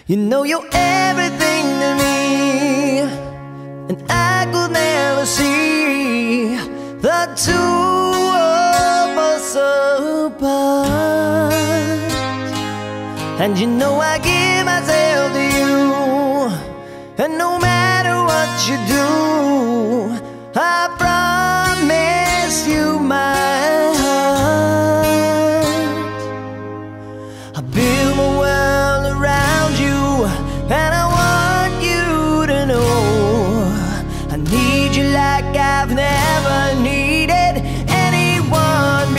You know you're everything to me, and I could never see the two of us apart. And you know I give myself to you, and no matter what you do, I promise you my heart. I build my world around you, and I want you to know I need you like I've never needed anyone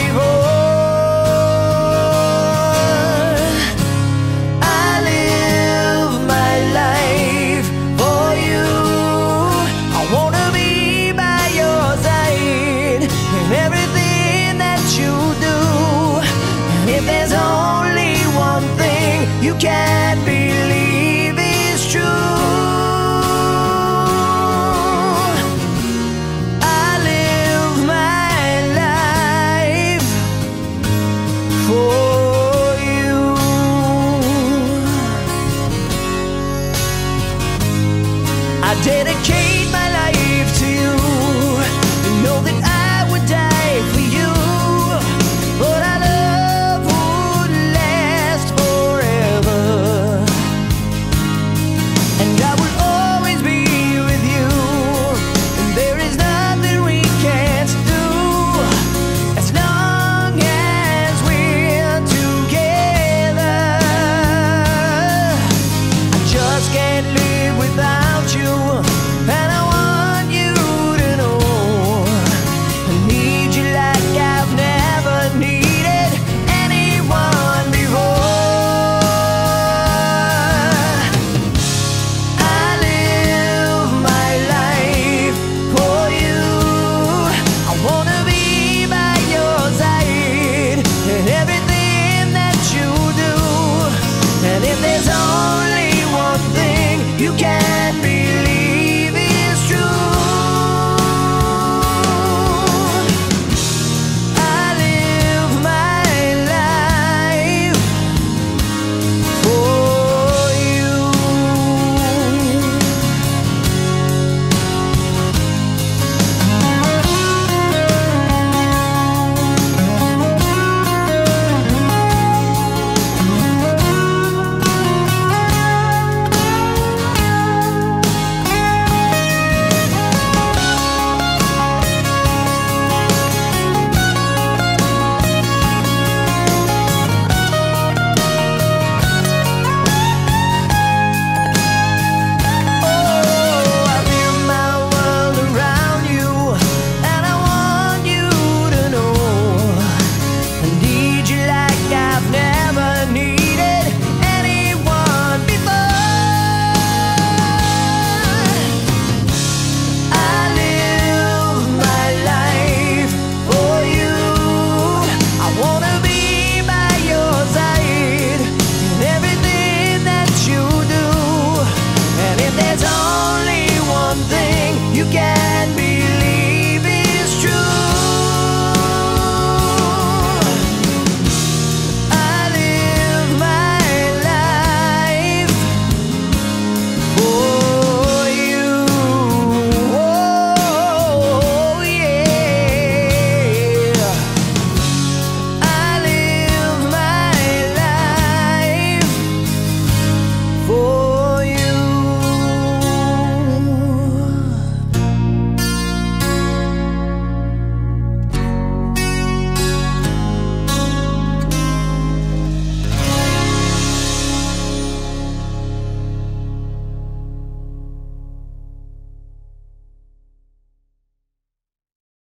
before. I live my life for you. I wanna be by your side in everything that you do. And if there's only one thing you can't believe is true, I live my life for you. I did